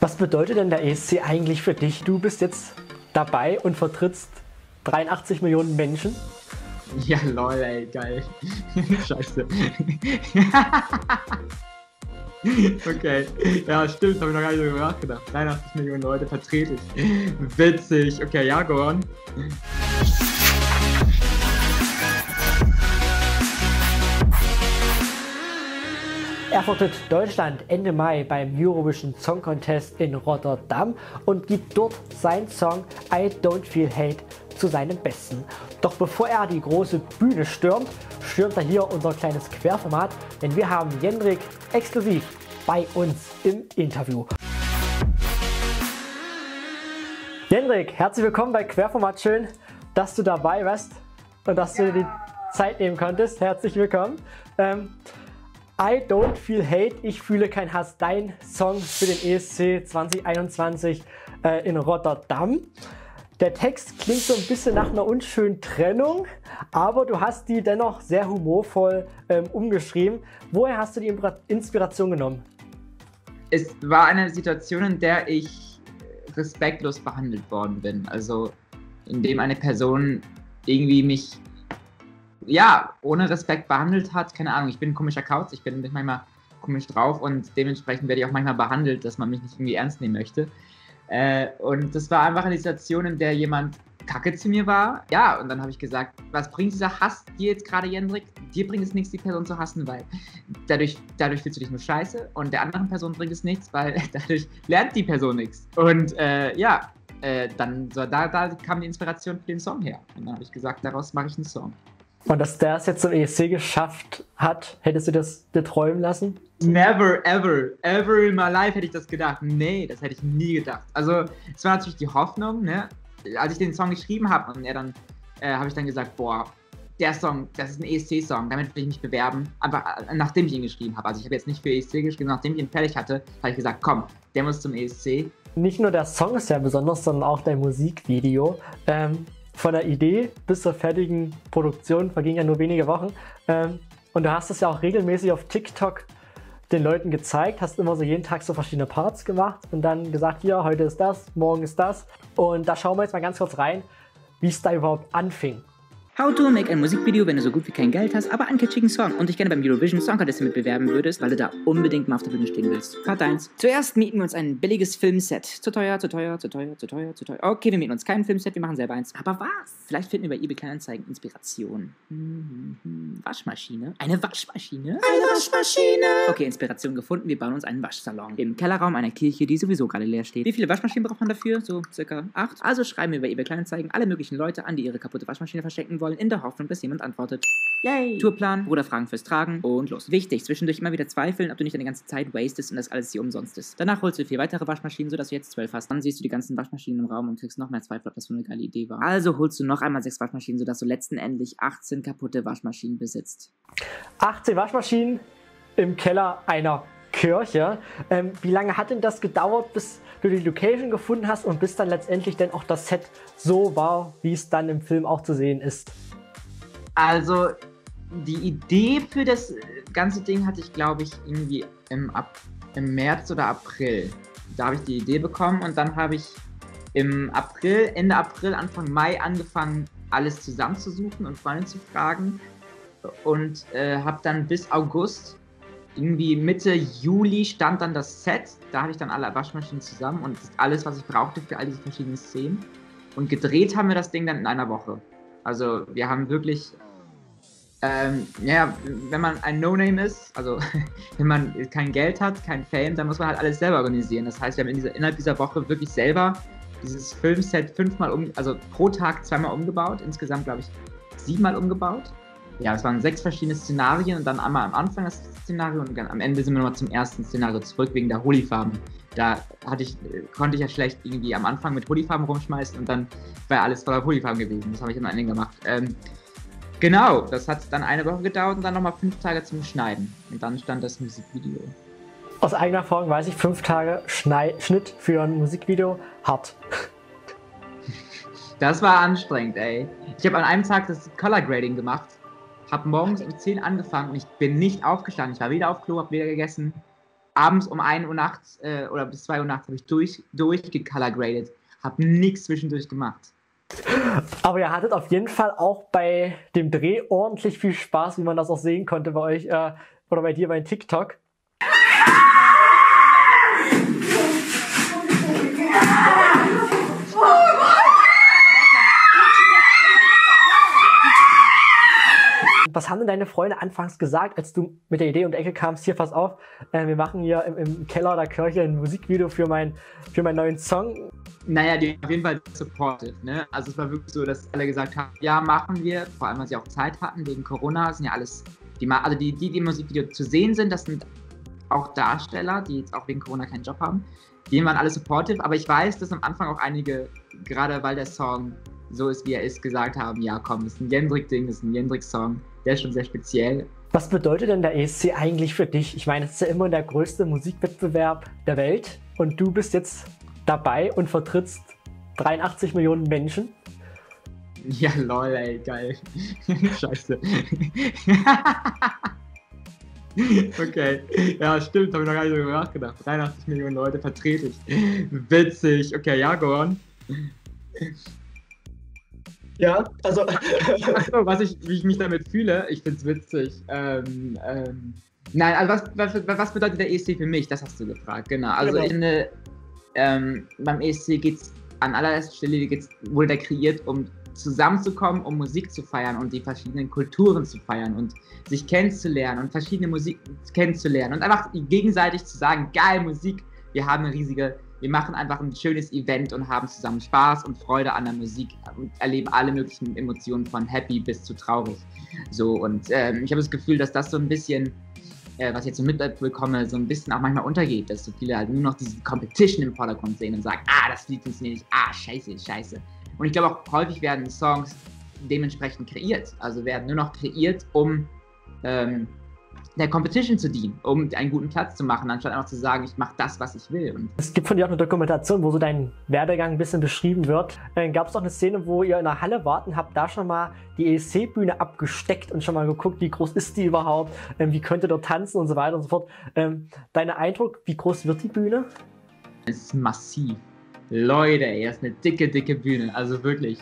Was bedeutet denn der ESC eigentlich für dich? Du bist jetzt dabei und vertrittst 83 Millionen Menschen. Ja, lol, ey, geil. Scheiße. Okay, ja, stimmt, habe ich noch gar nicht drüber nachgedacht. 83 Millionen Leute vertrete ich. Witzig. Okay, ja, go on. Er vertritt Deutschland Ende Mai beim Eurovision Song Contest in Rotterdam und gibt dort seinen Song I Don't Feel Hate zu seinem Besten. Doch bevor er die große Bühne stürmt er hier unser kleines Querformat, denn wir haben Jendrik exklusiv bei uns im Interview. Jendrik, herzlich willkommen bei Querformat. Schön, dass du dabei warst und dass du dir die Zeit nehmen konntest. Herzlich willkommen. I Don't Feel Hate, ich fühle kein Hass, dein Song für den ESC 2021 in Rotterdam. Der Text klingt so ein bisschen nach einer unschönen Trennung, aber du hast die dennoch sehr humorvoll umgeschrieben. Woher hast du die Inspiration genommen? Es war eine Situation, in der ich respektlos behandelt worden bin. Also, in dem eine Person irgendwie mich ohne Respekt behandelt hat. Keine Ahnung, ich bin ein komischer Kauz, ich bin manchmal komisch drauf und dementsprechend werde ich auch manchmal behandelt, dass man mich nicht irgendwie ernst nehmen möchte. Und das war einfach eine Situation, in der jemand kacke zu mir war. Ja, und dann habe ich gesagt, was bringt dieser Hass dir jetzt gerade, Jendrik? Dir bringt es nichts, die Person zu hassen, weil dadurch fühlst du dich nur scheiße und der anderen Person bringt es nichts, weil dadurch lernt die Person nichts. Und da kam die Inspiration für den Song her. Und dann habe ich gesagt, daraus mache ich einen Song. Und dass der es jetzt zum ESC geschafft hat, hättest du das dir träumen lassen? Never, ever in my life hätte ich das gedacht. Nee, das hätte ich nie gedacht. Also, es war natürlich die Hoffnung, ne? Als ich den Song geschrieben habe und habe ich dann gesagt, boah, der Song, das ist ein ESC-Song, damit will ich mich bewerben. Einfach nachdem ich ihn geschrieben habe. Also ich habe jetzt nicht für ESC geschrieben, nachdem ich ihn fertig hatte, habe ich gesagt, komm, der muss zum ESC. Nicht nur der Song ist ja besonders, sondern auch dein Musikvideo. Von der Idee bis zur fertigen Produktion vergingen ja nur wenige Wochen. Und du hast es ja auch regelmäßig auf TikTok den Leuten gezeigt, hast immer so jeden Tag so verschiedene Parts gemacht und dann gesagt, hier, heute ist das, morgen ist das. Und da schauen wir jetzt mal ganz kurz rein, wie es da überhaupt anfing. How to make ein Musikvideo, wenn du so gut wie kein Geld hast, aber einen catchigen Song und dich gerne beim Eurovision Song Contest mit bewerben würdest, weil du da unbedingt mal auf der Bühne stehen willst. Part 1. Zuerst mieten wir uns ein billiges Filmset. Zu teuer. Okay, wir mieten uns kein Filmset, wir machen selber eins. Aber was? Vielleicht finden wir bei eBay Kleinanzeigen Inspiration. Waschmaschine? Eine Waschmaschine? Okay, Inspiration gefunden, wir bauen uns einen Waschsalon. Im Kellerraum einer Kirche, die sowieso gerade leer steht. Wie viele Waschmaschinen braucht man dafür? So circa 8. Also schreiben wir bei eBay Kleinanzeigen alle möglichen Leute an, die ihre kaputte Waschmaschine verschenken wollen, in der Hoffnung, dass jemand antwortet. Yay! Tourplan, Bruderfragen fürs Tragen und los. Wichtig, zwischendurch immer wieder zweifeln, ob du nicht deine ganze Zeit wastest und das alles hier umsonst ist. Danach holst du 4 weitere Waschmaschinen, sodass du jetzt 12 hast. Dann siehst du die ganzen Waschmaschinen im Raum und kriegst noch mehr Zweifel, ob das so eine geile Idee war. Also holst du noch einmal 6 Waschmaschinen, sodass du letztendlich 18 kaputte Waschmaschinen besitzt. 18 Waschmaschinen im Keller einer Kirche. Wie lange hat denn das gedauert, bis du die Location gefunden hast und bis dann letztendlich denn auch das Set so war, wie es dann im Film auch zu sehen ist? Also, die Idee für das ganze Ding hatte ich, glaube ich, irgendwie im März oder April. Da habe ich die Idee bekommen und dann habe ich Ende April, Anfang Mai angefangen, alles zusammenzusuchen und Freunde zu fragen und habe dann bis August, irgendwie Mitte Juli stand dann das Set. Da hatte ich dann alle Waschmaschinen zusammen und alles, was ich brauchte für all diese verschiedenen Szenen. Und gedreht haben wir das Ding dann in einer Woche. Also wir haben wirklich, wenn man ein No-Name ist, also wenn man kein Geld hat, kein Fame, dann muss man halt alles selber organisieren. Das heißt, wir haben innerhalb dieser Woche wirklich selber dieses Filmset pro Tag 2-mal umgebaut. Insgesamt, glaube ich, 7-mal umgebaut. Ja, es waren 6 verschiedene Szenarien und dann einmal am Anfang das Szenario und am Ende sind wir nochmal zum ersten Szenario zurück wegen der Holyfarben. Da konnte ich ja schlecht irgendwie am Anfang mit Holyfarben rumschmeißen und dann war alles voller Holyfarben gewesen. Das habe ich am Ende gemacht. Genau, das hat dann eine Woche gedauert und dann nochmal 5 Tage zum Schneiden. Und dann stand das Musikvideo. Aus eigener Erfahrung weiß ich, 5 Tage Schnitt für ein Musikvideo, hart. Das war anstrengend, ey. Ich habe an einem Tag das Color Grading gemacht. Hab morgens um 10 angefangen und ich bin nicht aufgestanden. Ich war weder auf Klo, hab weder gegessen. abends um 1 Uhr nachts oder bis 2 Uhr nachts habe ich durchgecolorgraded, habe nichts zwischendurch gemacht. Aber ihr hattet auf jeden Fall auch bei dem Dreh ordentlich viel Spaß, wie man das auch sehen konnte bei euch oder bei dir bei TikTok. Was haben denn deine Freunde anfangs gesagt, als du mit der Idee um die Ecke kamst, hier, pass auf, wir machen hier im Keller der Kirche ein Musikvideo für meinen neuen Song? Naja, die waren auf jeden Fall supportive, ne? Also es war wirklich so, dass alle gesagt haben, ja, machen wir, vor allem, weil sie auch Zeit hatten, wegen Corona, sind ja alles, die im Musikvideo zu sehen sind, das sind auch Darsteller, die jetzt auch wegen Corona keinen Job haben. Die waren alle supportive, aber ich weiß, dass am Anfang auch einige, gerade weil der Song so ist, wie er ist, gesagt haben, ja komm, das ist ein Jendrik-Ding, das ist ein Jendrik-Song, der ist schon sehr speziell. Was bedeutet denn der ESC eigentlich für dich? Ich meine, es ist ja immer der größte Musikwettbewerb der Welt und du bist jetzt dabei und vertrittst 83 Millionen Menschen. Ja, lol, ey, geil. Scheiße. Okay, ja, stimmt, habe ich noch gar nicht darüber nachgedacht. 83 Millionen Leute vertrete ich. Witzig. Okay, ja, go on. Ja, also. Achso, wie ich mich damit fühle, ich find's witzig. Nein, also was bedeutet der ESC für mich? Das hast du gefragt, genau. Also genau. Ich finde, beim ESC geht's an allererster Stelle wurde der kreiert, um zusammenzukommen, um Musik zu feiern und die verschiedenen Kulturen zu feiern und sich kennenzulernen und verschiedene Musik kennenzulernen und einfach gegenseitig zu sagen, geil Musik, wir machen einfach ein schönes Event und haben zusammen Spaß und Freude an der Musik und erleben alle möglichen Emotionen von happy bis zu traurig. So, und ich habe das Gefühl, dass das so ein bisschen, was ich jetzt so mitbekomme, so ein bisschen auch manchmal untergeht, dass so viele halt nur noch diese Competition im Vordergrund sehen und sagen, das Lied funktioniert nicht, scheiße. Und ich glaube auch, häufig werden Songs dementsprechend kreiert, also werden nur noch kreiert, um der Competition zu dienen, um einen guten Platz zu machen, anstatt einfach zu sagen, ich mache das, was ich will. Und es gibt von dir auch eine Dokumentation, wo so dein Werdegang ein bisschen beschrieben wird. Dann gab es auch eine Szene, wo ihr in der Halle wart und habt da schon mal die ESC-Bühne abgesteckt und schon mal geguckt, wie groß ist die überhaupt, wie könnt ihr dort tanzen und so weiter und so fort. Dein Eindruck, wie groß wird die Bühne? Es ist massiv. Leute, ey, das ist eine dicke Bühne, also wirklich.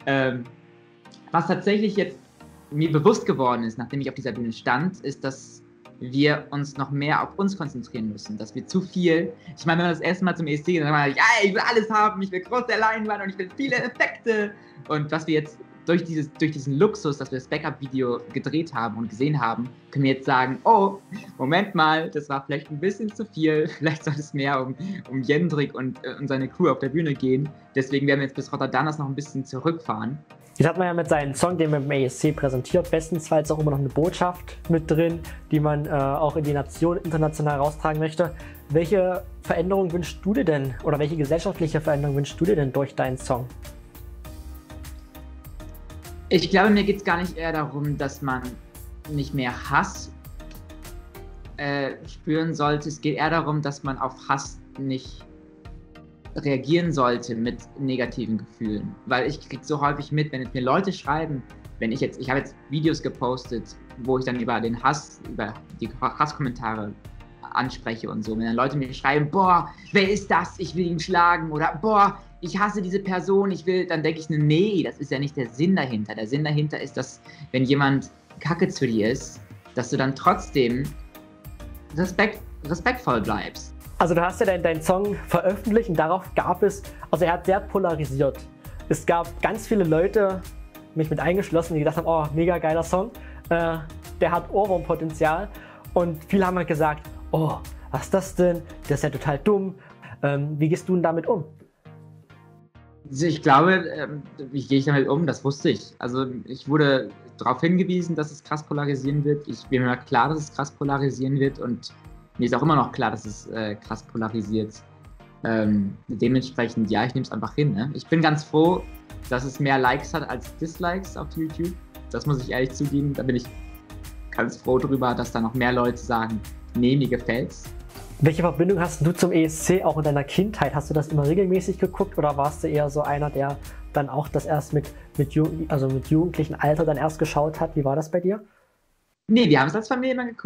Was tatsächlich jetzt mir bewusst geworden ist, nachdem ich auf dieser Bühne stand, ist, dass wir uns noch mehr auf uns konzentrieren müssen, dass wir zu viel, ich meine, wenn man das erste Mal zum ESC geht, dann sagt man, ja, ich will alles haben, ich will große Leinwand und ich will viele Effekte und was wir jetzt durch diesen Luxus, dass wir das Backup-Video gedreht haben und gesehen haben, können wir jetzt sagen, oh, Moment mal, das war vielleicht ein bisschen zu viel, vielleicht sollte es mehr um Jendrik und seine Crew auf der Bühne gehen, deswegen werden wir jetzt bis Rotterdam noch ein bisschen zurückfahren. Jetzt hat man ja mit seinem Song, den man im ESC präsentiert, bestensfalls auch immer noch eine Botschaft mit drin, die man auch in die Nation international raustragen möchte. Welche Veränderung wünschst du dir denn oder welche gesellschaftliche Veränderung wünschst du dir denn durch deinen Song? Ich glaube, mir geht es gar nicht eher darum, dass man nicht mehr Hass spüren sollte. Es geht eher darum, dass man auf Hass nicht reagieren sollte mit negativen Gefühlen. Weil ich kriege so häufig mit, wenn jetzt mir Leute schreiben, ich habe jetzt Videos gepostet, wo ich dann über die Hasskommentare anspreche und so. Wenn dann Leute mir schreiben, boah, wer ist das? Ich will ihn schlagen oder boah, ich hasse diese Person, dann denke ich, nee, das ist ja nicht der Sinn dahinter. Der Sinn dahinter ist, dass wenn jemand Kacke zu dir ist, dass du dann trotzdem respektvoll bleibst. Also du hast ja deinen Song veröffentlicht und darauf gab es, also er hat sehr polarisiert. Es gab ganz viele Leute, mich mit eingeschlossen, die gedacht haben, oh, mega geiler Song, der hat Ohrwurmpotenzial und viele haben halt gesagt, oh, was ist das denn, der ist ja total dumm. Wie gehst du denn damit um? Ich glaube, wie gehe ich damit um, das wusste ich. Also ich wurde darauf hingewiesen, dass es krass polarisieren wird. Ich bin mir klar, dass es krass polarisieren wird und mir ist auch immer noch klar, dass es krass polarisiert. Dementsprechend, ja, ich nehme es einfach hin. Ne? Ich bin ganz froh, dass es mehr Likes hat als Dislikes auf YouTube. Das muss ich ehrlich zugeben. Da bin ich ganz froh drüber, dass da noch mehr Leute sagen, nee, mir gefällt's. Welche Verbindung hast du zum ESC auch in deiner Kindheit? Hast du das immer regelmäßig geguckt oder warst du eher so einer, der dann auch das erst mit jugendlichem Alter dann erst geschaut hat? Wie war das bei dir? Nee, wir haben es als Familie immer geguckt.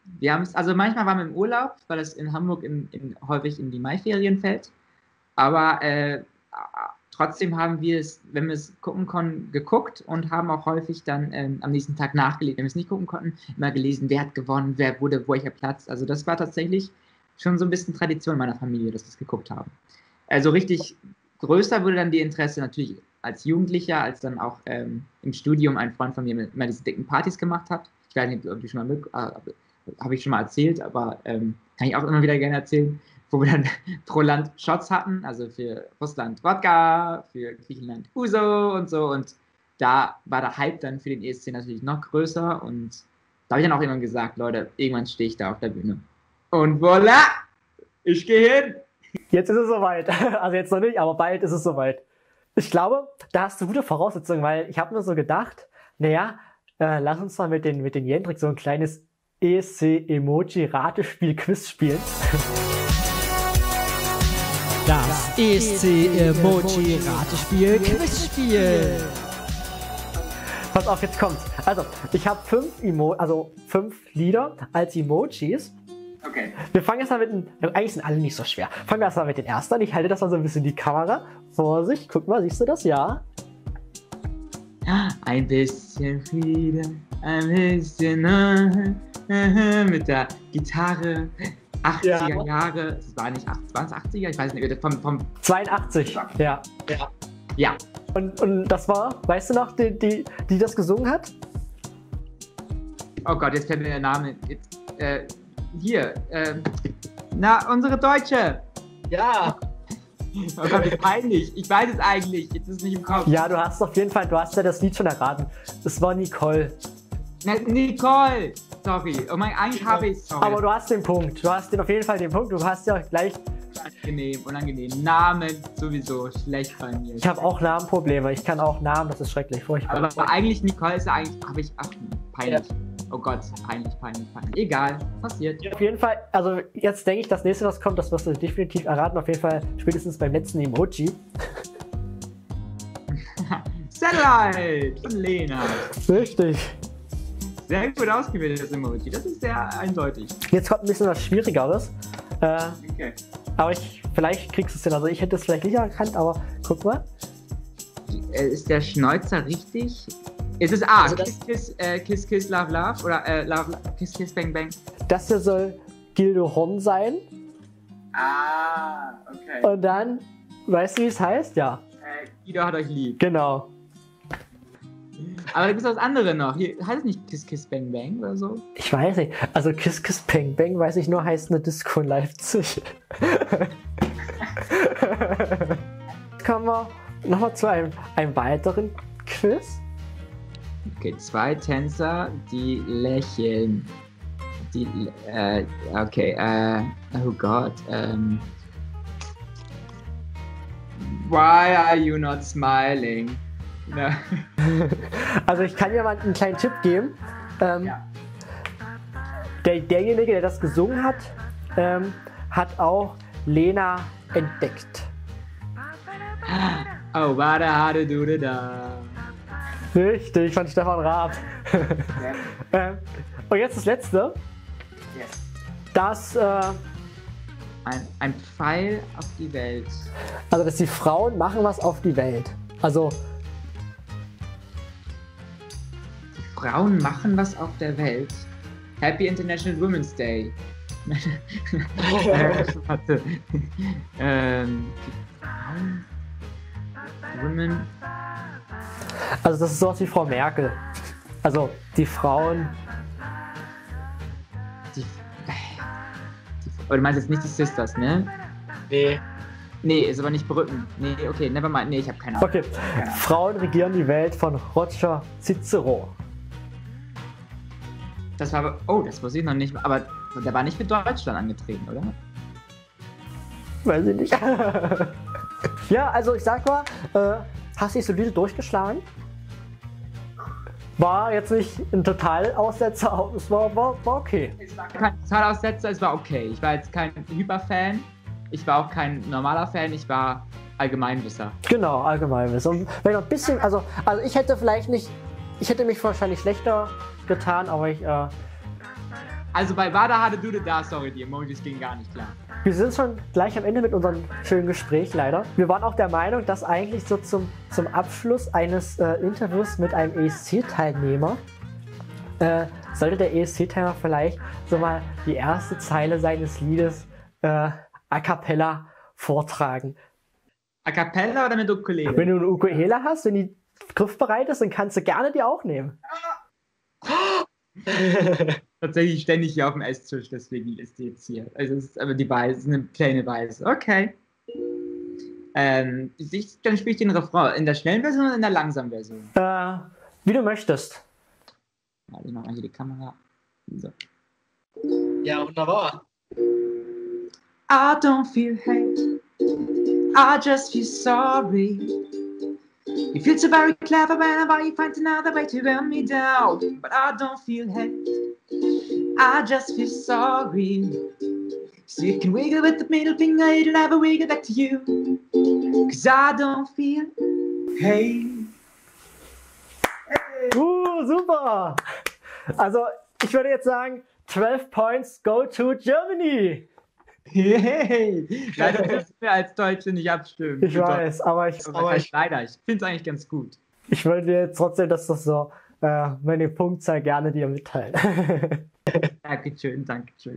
Wir haben es, also manchmal waren wir im Urlaub, weil es in Hamburg häufig in die Maiferien fällt. Aber trotzdem haben wir es, wenn wir es gucken konnten, geguckt und haben auch häufig dann am nächsten Tag nachgelesen. Wenn wir es nicht gucken konnten, immer gelesen, wer hat gewonnen, wer wurde welcher Platz. Also das war tatsächlich schon so ein bisschen Tradition in meiner Familie, dass wir es geguckt haben. Also richtig größer wurde dann die Interesse natürlich als Jugendlicher, als dann auch im Studium ein Freund von mir immer diese dicken Partys gemacht hat. Ich weiß nicht, ob du schon mal habe ich schon mal erzählt, aber kann ich auch immer wieder gerne erzählen, wo wir dann pro Land Shots hatten, also für Russland Wodka, für Griechenland Uso und so, und da war der Hype dann für den ESC natürlich noch größer, und da habe ich dann auch irgendwann gesagt, Leute, irgendwann stehe ich da auf der Bühne. Und voilà, ich gehe hin. Jetzt ist es soweit. Also jetzt noch nicht, aber bald ist es soweit. Ich glaube, da hast du gute Voraussetzungen, weil ich habe mir so gedacht, naja, lass uns mal mit den Jendrik so ein kleines ESC-Emoji-Ratespiel-Quiz spielen. Das ESC-Emoji-Ratespiel-Quizspiel. Pass auf, jetzt kommt's. Also, ich habe 5 Lieder als Emojis. Okay. Wir fangen erst mal eigentlich sind alle nicht so schwer. Fangen wir erst mal mit den ersten an. Ich halte das mal so ein bisschen in die Kamera. Vorsicht, guck mal, siehst du das? Ja. Ein bisschen Friede, ein bisschen mit der Gitarre. 80er Jahre, es war nicht 80er, ich weiß nicht, vom 82, ja. Und das war, weißt du noch, die das gesungen hat? Oh Gott, jetzt fällt mir der Name. Unsere Deutsche. Ja. Oh Gott, wie peinlich. Ich weiß es eigentlich, jetzt ist es nicht im Kopf. Ja, du hast auf jeden Fall, du hast ja das Lied schon erraten. Es war Nicole. Nicole! Sorry, oh mein, eigentlich habe ich es. Aber du hast den Punkt, du hast auf jeden Fall den Punkt, du hast ja gleich... Unangenehm. Namen sowieso schlecht bei mir. Ich habe auch Namenprobleme, ich kann auch Namen, das ist schrecklich, furchtbar. Aber eigentlich Nicole ist ja eigentlich, peinlich. Ja. Oh Gott, peinlich. Egal, passiert. Auf jeden Fall, also jetzt denke ich, das nächste, was kommt, das wirst du definitiv erraten, auf jeden Fall spätestens beim letzten Emoji. Satellite von Lena. Richtig. Sehr gut ausgewählt, das Emoji. Das ist sehr eindeutig. Jetzt kommt ein bisschen was Schwierigeres. Okay. Aber vielleicht kriegst du es hin. Also ich hätte es vielleicht nicht erkannt, aber guck mal. Ist der Schnäuzer richtig? Ist es A, Also Kiss, Kiss, Love, Love? Oder Kiss, Kiss, Bang, Bang? Das hier soll Gildo Horn sein. Ah, okay. Und dann, weißt du, wie es heißt? Ja. Guido hat euch lieb. Genau. Aber da gibt es das andere noch. Hier, heißt es nicht Kiss Kiss Bang Bang oder so? Ich weiß nicht. Also Kiss Kiss Bang Bang, weiß ich nur, heißt eine Disco in Leipzig. Kommen wir nochmal zu einem weiteren Quiz. Okay, 2 Tänzer, die lächeln. Oh Gott. Why are you not smiling? No. Also ich kann dir mal einen kleinen Tipp geben. Derjenige, der das gesungen hat, hat auch Lena entdeckt. Oh, wada, hade, du, da. Richtig, von Stefan Raab. Und jetzt das letzte. Yes. Das, ein Pfeil auf die Welt. also dass die Frauen machen was auf die Welt. Also Frauen machen was auf der Welt. Happy International Women's Day. Warte. Women. Also das ist sowas wie Frau Merkel. Also die Frauen. Aber du meinst jetzt nicht die Sisters, ne? Nee. Nee, ist aber nicht Brücken. Nee, okay, never mind. Nee, ich habe keine Ahnung. Okay. Frauen regieren die Welt von Roger Cicero. Das war aber. Oh, das wusste ich noch nicht. Aber der war nicht für Deutschland angetreten, oder? Weiß ich nicht. Ja, also ich sag mal, hast dich solide durchgeschlagen. War jetzt nicht ein Totalaussetzer, aber es war okay. Es war kein Totalaussetzer, es war okay. Ich war jetzt kein Hyperfan. Ich war auch kein normaler Fan. Ich war Allgemeinwisser. Genau, Allgemeinwissen. Und wenn noch ein bisschen, also ich hätte vielleicht nicht, ich hätte mich wahrscheinlich schlechter getan, aber Also bei Wada hatte Dude da, sorry, die Emojis gingen gar nicht klar. Wir sind schon gleich am Ende mit unserem schönen Gespräch, leider. Wir waren auch der Meinung, dass eigentlich so zum Abschluss eines Interviews mit einem ESC-Teilnehmer sollte der ESC-Teilnehmer vielleicht so mal die erste Zeile seines Liedes a cappella vortragen. A cappella oder mit Ukulele? Wenn du eine Ukulele hast, wenn die griffbereit ist, dann kannst du gerne die auch nehmen. Tatsächlich ständig hier auf dem Esstisch, deswegen ist die jetzt hier. Also es ist aber die Weiße, ist eine kleine Weiße. Okay. Dann spiele ich den Refrain in der schnellen Version oder in der langsamen Version? Wie du möchtest. Ich mach mal hier die Kamera. So. Ja, wunderbar. I don't feel hate, I just feel sorry. You feel so very clever whenever you find another way to run me down. But I don't feel hate, I just feel sorry. So you can wiggle with the middle finger, it'll never wiggle back to you. Cause I don't feel hate. Super! Also, ich würde jetzt sagen, 12 points go to Germany! Hey, leider müssen wir als Deutsche nicht abstimmen. Ich weiß, aber ich finde es eigentlich ganz gut. Ich würde jetzt trotzdem, dass das so meine Punktzahl gerne dir mitteilen. Dankeschön.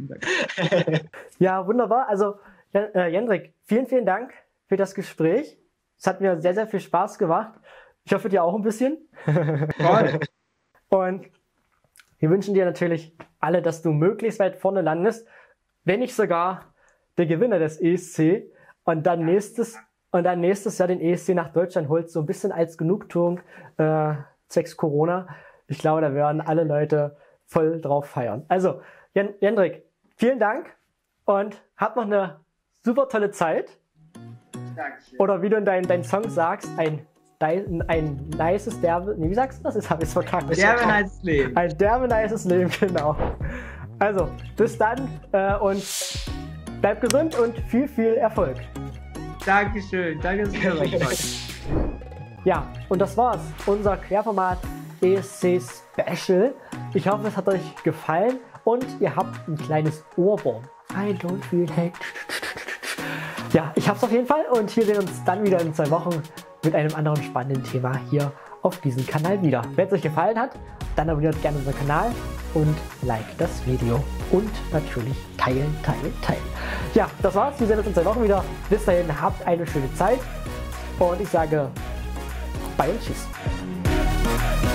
Ja, wunderbar. Also, Jendrik, vielen Dank für das Gespräch. Es hat mir sehr, sehr viel Spaß gemacht. Ich hoffe, dir auch ein bisschen. Toll. Und wir wünschen dir natürlich alle, dass du möglichst weit vorne landest, wenn nicht sogar der Gewinner des ESC und dann nächstes Jahr den ESC nach Deutschland holt, so ein bisschen als Genugtuung zwecks Corona. Ich glaube, da werden alle Leute voll drauf feiern. Also, Jendrik, vielen Dank und hab noch eine super tolle Zeit. Dankeschön. Oder wie du in deinen Song sagst, ein nices wie sagst du das? Jetzt habe ich es verkackt. Derbe nices Leben. Ein derbe nices Leben, genau. Also, bis dann und bleib gesund und viel Erfolg. Dankeschön. Danke sehr. Ja, und das war's. Unser Querformat ESC Special. Ich hoffe, es hat euch gefallen und ihr habt ein kleines Ohrwurm. I don't feel hate. Ja, ich hab's auf jeden Fall und wir sehen uns dann wieder in 2 Wochen mit einem anderen spannenden Thema hier auf diesem Kanal wieder. Wenn es euch gefallen hat, dann abonniert gerne unseren Kanal und like das Video. Und natürlich teilen. Ja, das war's. Wir sehen uns in 2 Wochen wieder. Bis dahin, habt eine schöne Zeit. Und ich sage bye und tschüss.